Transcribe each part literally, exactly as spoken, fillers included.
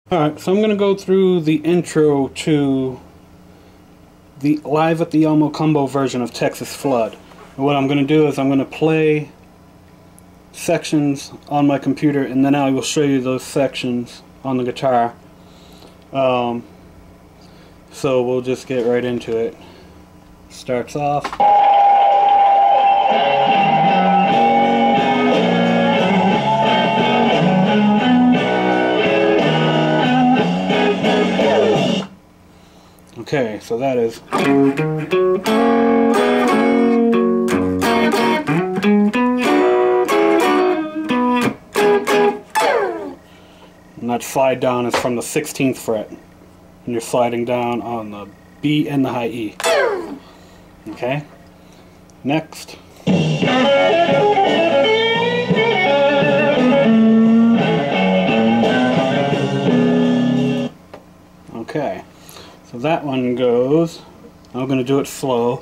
Alright, so I'm going to go through the intro to the Live at the MoCambo version of Texas Flood. And what I'm going to do is I'm going to play sections on my computer, and then I will show you those sections on the guitar. Um, so we'll just get right into it. Starts off. Okay, so that is. And that slide down is from the sixteenth fret. And you're sliding down on the B and the high E. Okay? Next. Okay. So that one goes, I'm going to do it slow.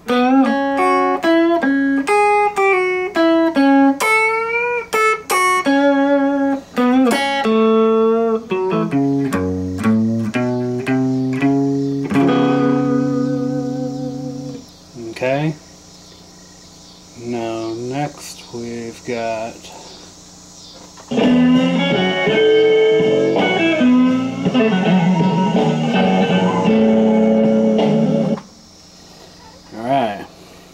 Okay. Now next we've got Alright.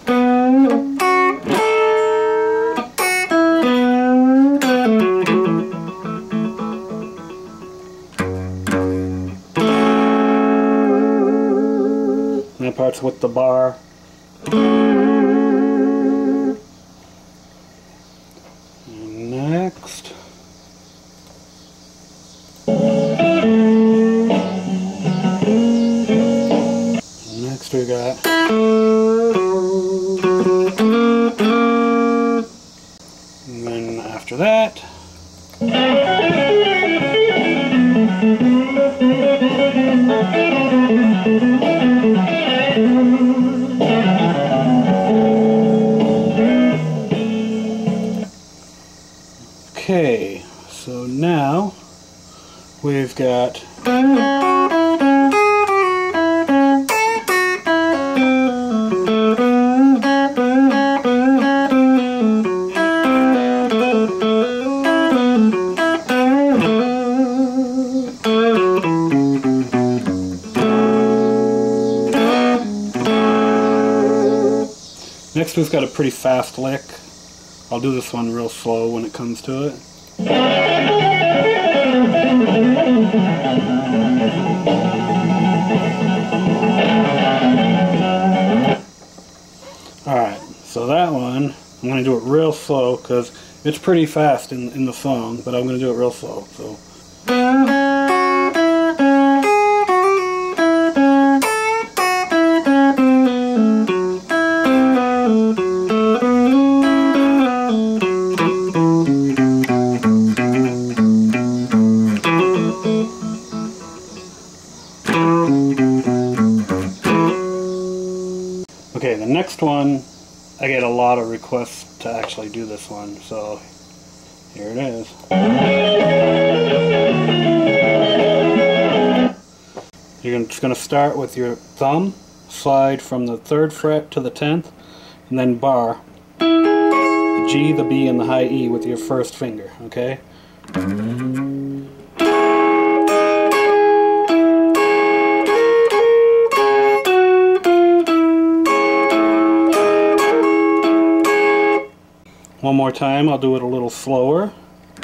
That part's with the bar. And next. Next we got. And then after that. Okay, so now we've got next we've got a pretty fast lick. I'll do this one real slow when it comes to it. Alright, so that one, I'm going to do it real slow because it's pretty fast in, in the song, but I'm going to do it real slow. So. Okay, the next one, I get a lot of requests to actually do this one, so here it is. You're just going to start with your thumb, slide from the third fret to the tenth, and then bar the G, the B, and the high E with your first finger, okay? One more time, I'll do it a little slower.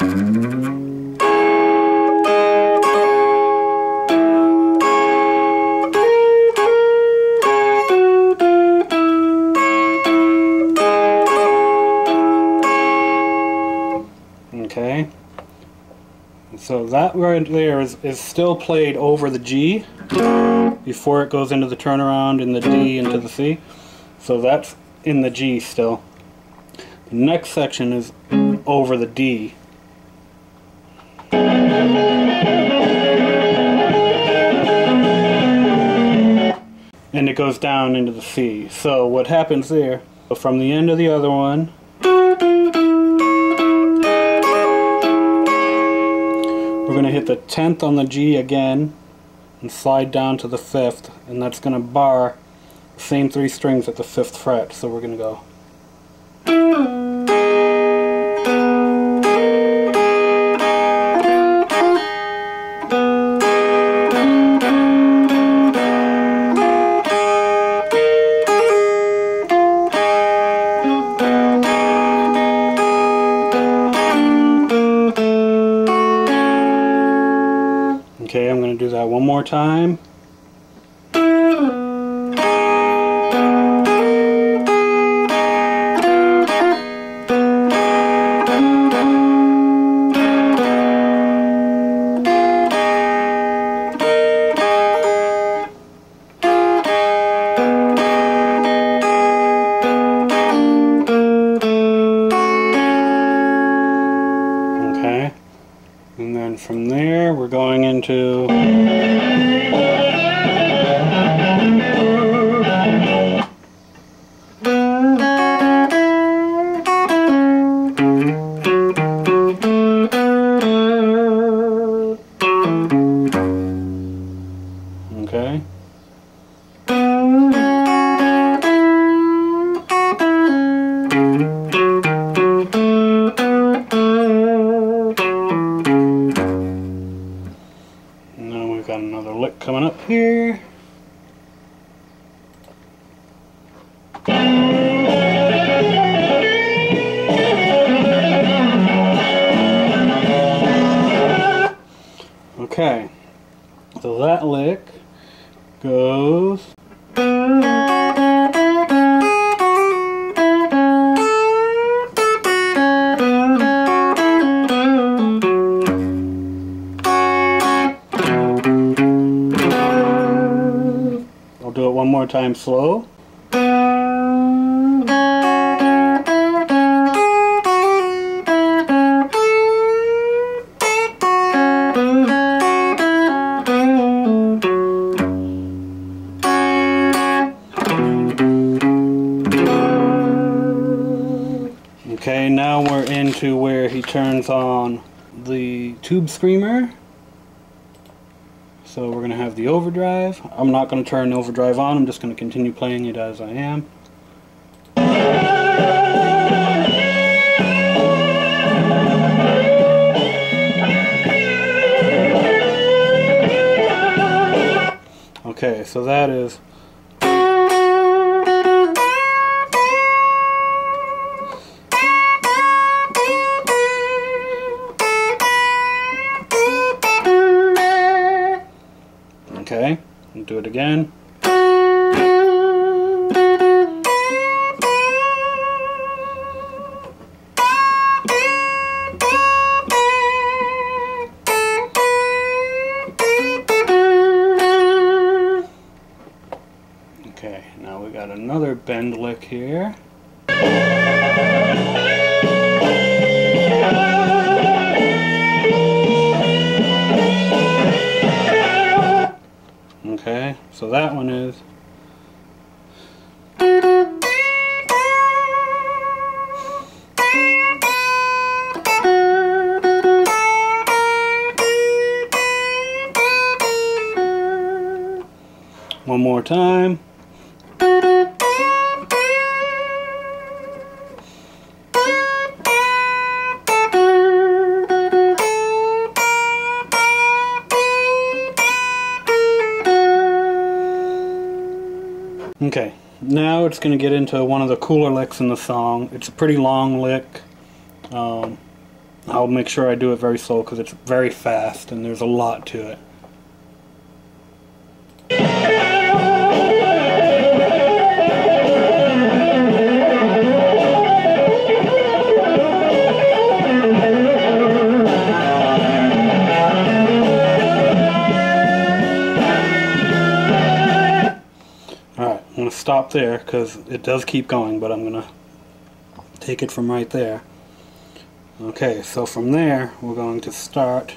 Okay. So that right there is, is still played over the G before it goes into the turnaround in the D into the C. So that's in the G still. The next section is over the D. And it goes down into the C. So what happens there, from the end of the other one, we're going to hit the tenth on the G again and slide down to the fifth, and that's going to bar the same three strings at the fifth fret. So we're going to go. Okay, I'm going to do that one more time. Okay, and then from there we're going into okay. Now we've got another lick coming up here. Okay, so that lick goes I'll do it one more time slow. Okay, now we're into where he turns on the tube screamer. So we're going to have the overdrive. I'm not going to turn the overdrive on, I'm just going to continue playing it as I am. Okay, so that is okay, and do it again. Okay, now we got another bend lick here. Okay, so that one is one more time. Okay, now it's going to get into one of the cooler licks in the song. It's a pretty long lick. Um, I'll make sure I do it very slow because it's very fast and there's a lot to it. I'm going to stop there because it does keep going, but I'm going to take it from right there. Okay, so from there we're going to start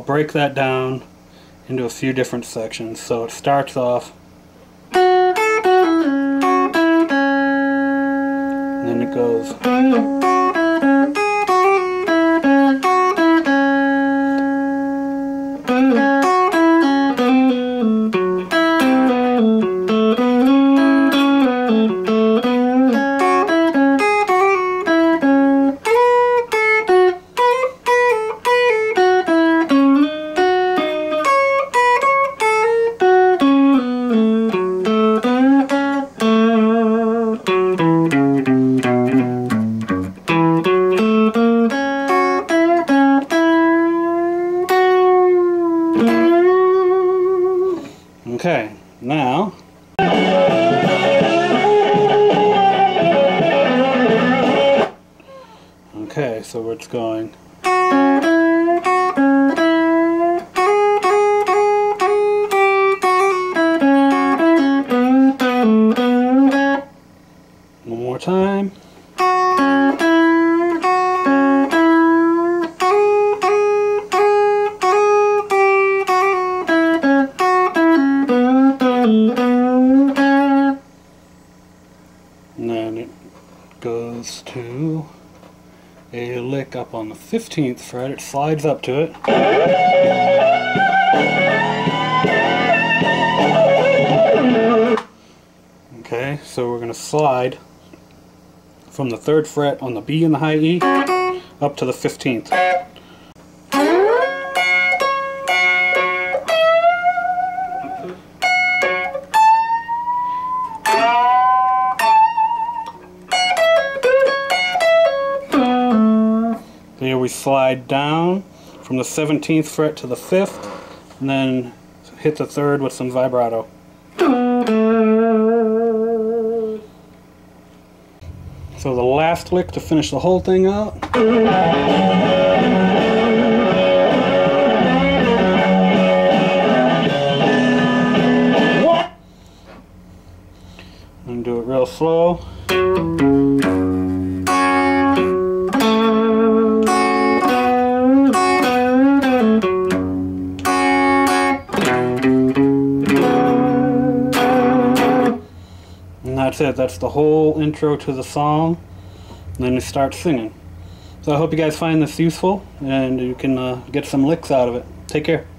break that down into a few different sections. So it starts off, and then it goes, okay, now okay, so it's going one more time. And then it goes to a lick up on the fifteenth fret. It slides up to it. Okay, so we're going to slide from the third fret on the B and the high E up to the fifteenth. Here we slide down from the seventeenth fret to the fifth, and then hit the third with some vibrato. So the last lick to finish the whole thing out. And do it real slow. And that's it. That's the whole intro to the song. And then you start singing. So I hope you guys find this useful and you can uh, get some licks out of it. Take care.